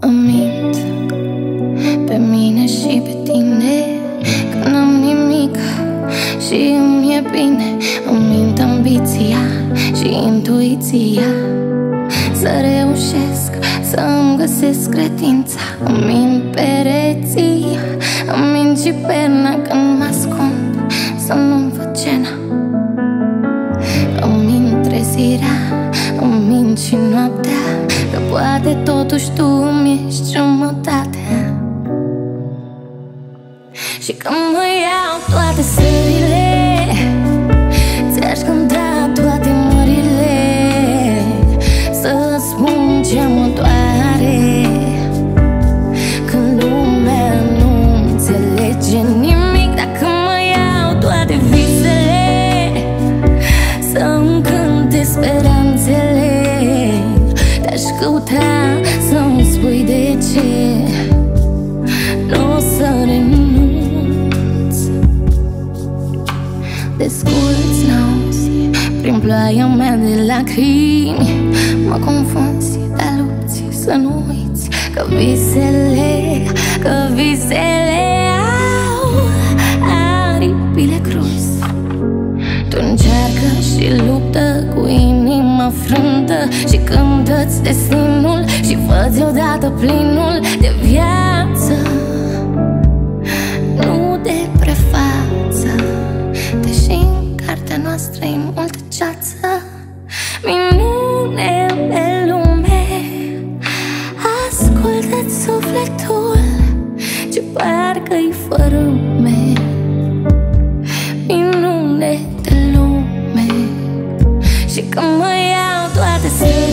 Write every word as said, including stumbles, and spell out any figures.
Îmi mint pe mine și pe tine că n-am nimic și îmi e bine. Îmi mint ambiția și intuiția să reușesc să-mi găsesc credința. Îmi mint pereții, îmi mint și perna când mă ascund să nu-mi văd cena. Îmi mint trezirea, îmi mint și noaptea, că poate totuși tu îmi ești jumătatea. Și când mă iau toate stările, ți-aș cânta toate mările, să spun ce mă doare, când lumea nu înțelege nimic. Dacă mă iau toate visele, să-mi cânte speranțele, te-aș căuta să-mi spui de ce nu o să renunț. Desculți, n-auzi prin ploaia mea de lacrimi, mă confunzi, dar lupți să nu uiți că visele, că visele au aripile cruz. Tu încearcă și luptă cu inima frântă și cântă-ți destinul și fă-ți odată plinul de viață, nu de prefață, deși în cartea noastră e multă ceață. Minune pe lume, ascultă-ți sufletul ce parcă-i fără lume. Minune de lume. Și când mă iau toate